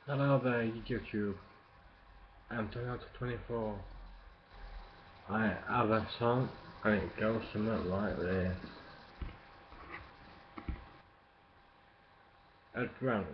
Hello there, YouTube. I'm tonnyo24. I have a song and it goes something like this. Eddy Grant.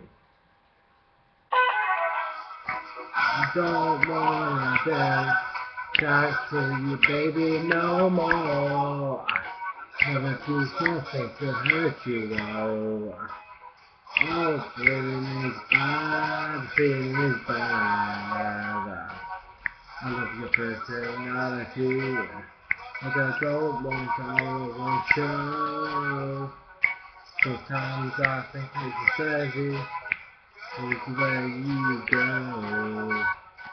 I don't wanna dance with you, baby, no more. Never do something to hurt you, though. Oh, feeling is bad, feeling is bad. I love your personality, but I don't want all of one show. Sometimes I think it's crazy, it's where you go.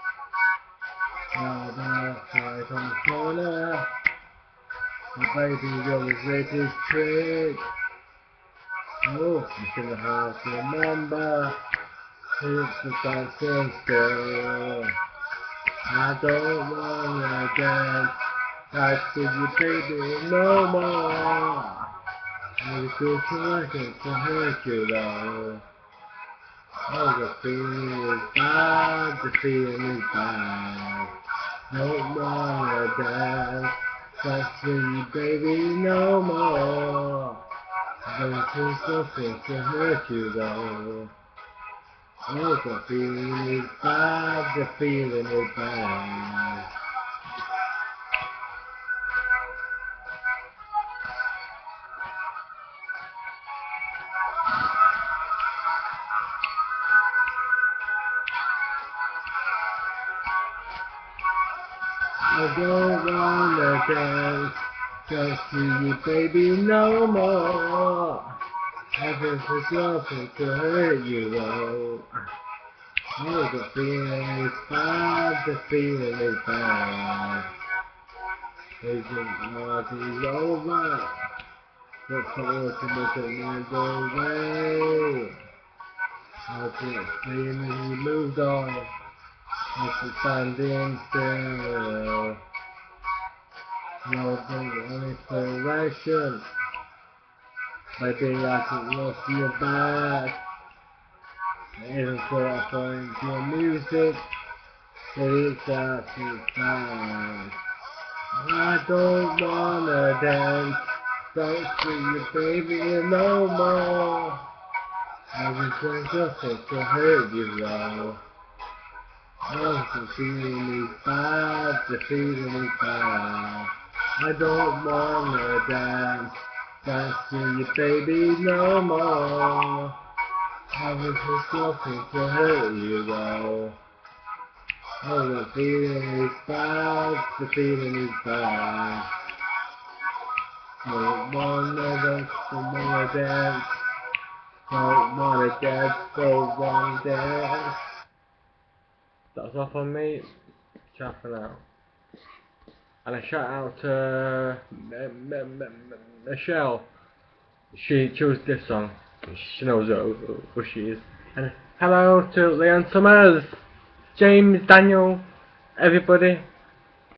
Now the fight on the corner, my baby you're the greatest trick. Oh, you should have to remember, it's the dancing still. I don't wanna dance with you, baby, no more. I feel trying to hurt you, though. Oh, the feeling is bad, the feeling is bad. Don't wanna dance with you, baby, no more. I feel something to hurt you, though. Oh, the feeling is bad, the feeling is bad. I don't wanna dance with you, baby, no more. Heaven for something to hurt you, though. Oh, the feeling is bad, the feeling is bad. Agent Marty's over. Look forward to making my go away. I can't see him as he moved on. After standing still. No inspiration. Maybe I can lost your back. Even though I find your music, it's actually fine. I don't wanna dance with you, baby, no more. I was just nothing to hurt you, though. Oh, the feeling is bad, the feeling is bad. I don't wanna dance with you, baby, no more. I was just nothing to hurt you, though. Oh, the feeling is bad, the feeling is bad. Don't wanna dance, don't wanna dance. That's all from me. Ciao for now. And a shout out to Michelle. She chose this song. She knows who she is. And hello to Leon Summers, James, Daniel, everybody.